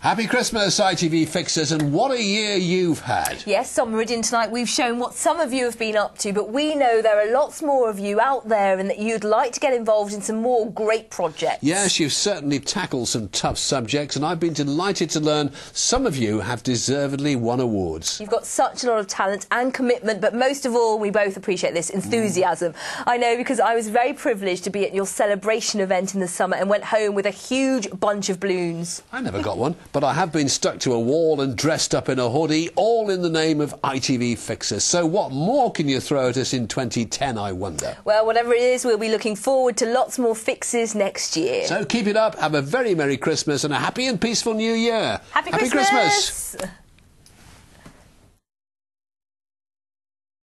Happy Christmas, ITV Fixers, and what a year you've had. Yes, on Meridian tonight we've shown what some of you have been up to, but we know there are lots more of you out there and that you'd like to get involved in some more great projects. Yes, you've certainly tackled some tough subjects, and I've been delighted to learn some of you have deservedly won awards. You've got such a lot of talent and commitment, but most of all, we both appreciate this enthusiasm. I know, because I was very privileged to be at your celebration event in the summer and went home with a huge bunch of balloons. I never got one, but I have been stuck to a wall and dressed up in a hoodie, all in the name of ITV Fixers. So what more can you throw at us in 2010, I wonder? Well, whatever it is, we'll be looking forward to lots more fixes next year. So keep it up, have a very Merry Christmas and a happy and peaceful New Year. Happy Christmas!